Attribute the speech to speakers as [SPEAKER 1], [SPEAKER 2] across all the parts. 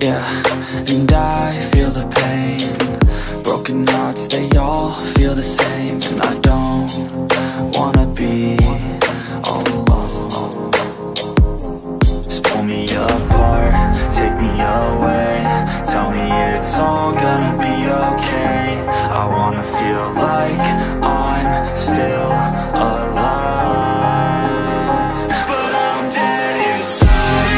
[SPEAKER 1] Yeah, and I feel the pain. Broken hearts, they all feel the same. And I don't wanna be all alone. Just pull me apart, take me away. Tell me it's all gonna be okay. I wanna feel like I'm still alive, but I'm dead inside.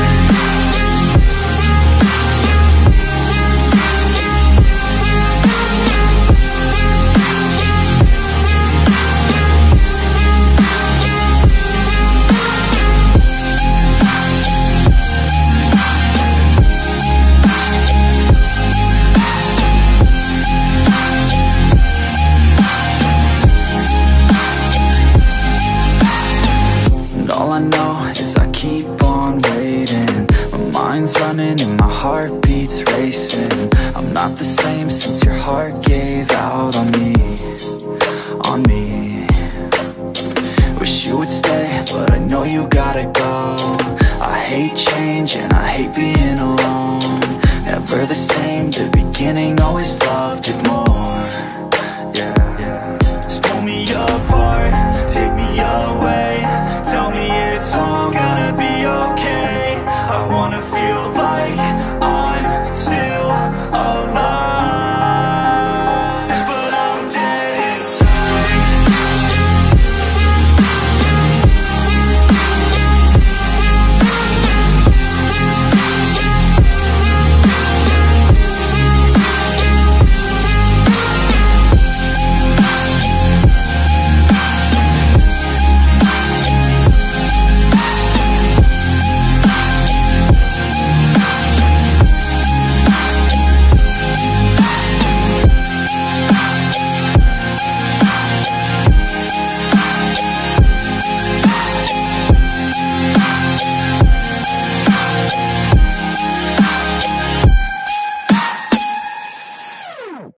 [SPEAKER 1] All I know is I keep on waiting. My mind's running and my heart beats racing. I'm not the same since your heart gave out on me, on me. Wish you would stay, but I know you gotta go. I hate change and I hate being alone. Never the same, the beginning always loved it more.